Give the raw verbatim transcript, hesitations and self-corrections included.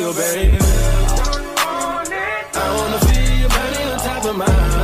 baby. I wanna feel your body on top of mine.